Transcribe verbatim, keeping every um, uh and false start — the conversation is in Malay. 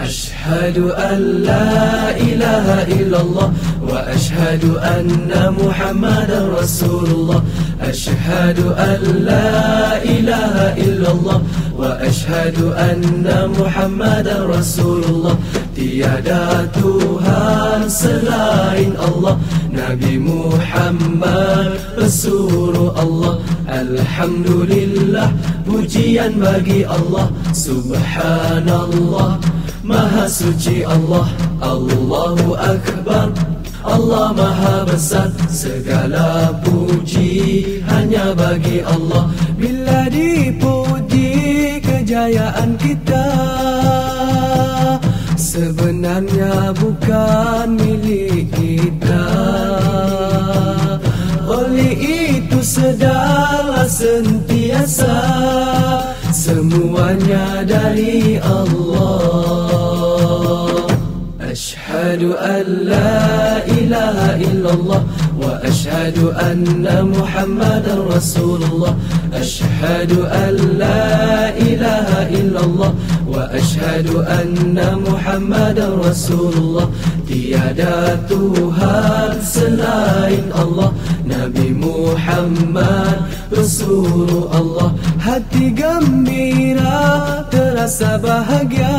أشهد أن لا إله إلا الله وأشهد أن محمدا رسول الله أشهد أن لا إله إلا الله وأشهد أن محمدا رسول الله tiada Tuhan selain Allah Nabi Muhammad Rasulullah Allah Alhamdulillah pujian bagi Allah Subhanallah Maha suci Allah Allahu Akbar Allah Maha besar segala puji hanya bagi Allah bila dipuji kejayaan kita sebenarnya bukan milik kita. Oleh itu sedarlah sentiasa semuanya dari Allah. Ashhadu an la ilaha illallah wa ashhadu anna Muhammadan Rasulullah. Ashhadu an la ilaha illallah wa ashhadu anna Muhammadan Rasulullah. Tiada Tuhan selain Allah Nabi Muhammad Rasulullah. Hati gembira terasa bahagia